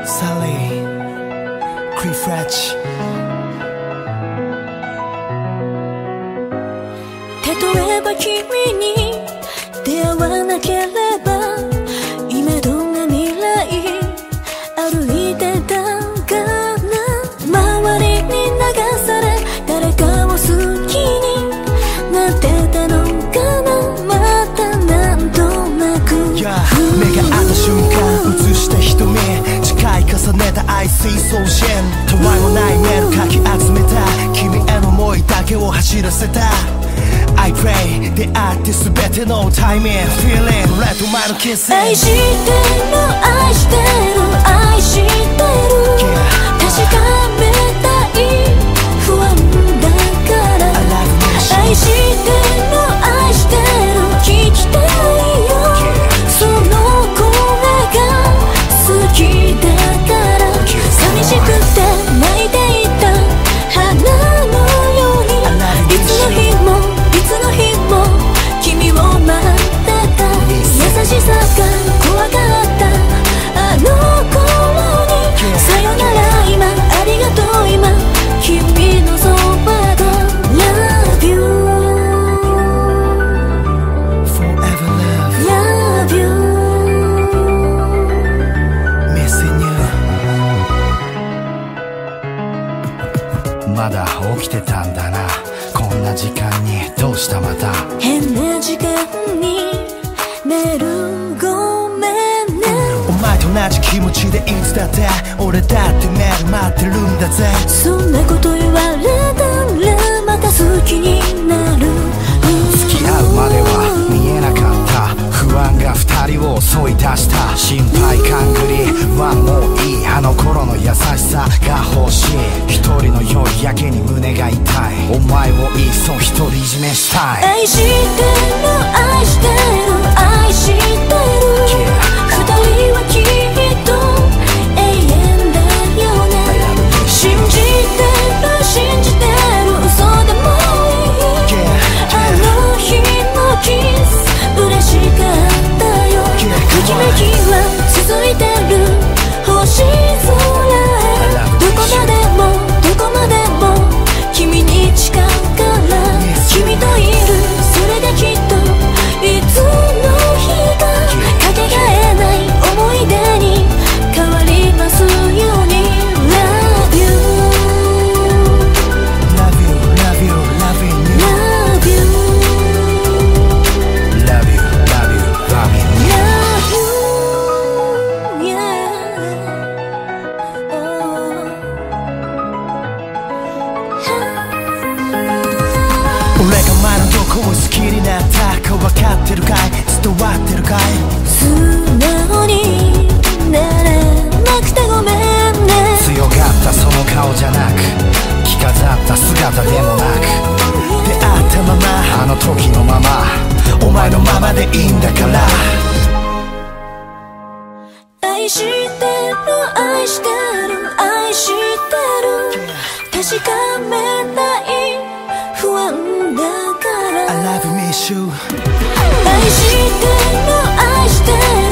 Sally Refresh 例えば君に出会わなければ今どんな未来歩いてたかな。周りに流され誰かを好きになってたのかな。またなんとなく、 目が合った瞬間映した瞳近い重ねた愛水送信たわいもないメールかき集めた君への思いだけを走らせたI pray 出会って全てのタイミング Feeling Let my kiss 愛してる愛してる愛してる確かめたい不安だから愛してる愛してる聞きたいよその声が好きだから寂しくて泣いていた花のようにいつの日も君を待ってた優しさが怖かったあの頃にさよなら今ありがとう今君のそばで Love you Forever love Love you Missing you まだ起きてたんだなこんな時間にどうしたまた変な時間にメールごめんねお前と同じ気持ちでいつだって俺だってメール待ってるんだぜそんなこと言われたらまた好きになる付き合うまでは見えなかった不安が二人を襲い出した心配勘繰りはもういいあの頃の優しさが欲しい一人の夜やけに胸が痛いお前をいっそ独り占めしたい愛してる愛してる愛してる二人はきっと永遠だよね信じてる信じてる嘘でもいいあの日のキス嬉しかったよときめきは続いてる星空へどこまでもどこまでも君に近いから君といるそれがきっといつの日かかけがえない思い出に変わりますように Love you Love you Love you Loving you Love you Love you Love you Loving you Love you Yeah 俺がお前のどこを好きになったか分かってるかい伝わってるかい素直になれなくてごめんね強がったその顔じゃなく着飾った姿でもなく出会ったままあの時のままお前のままでいいんだから愛してる愛してる愛してる確かめたい不安だから I love you miss you 愛してる愛してる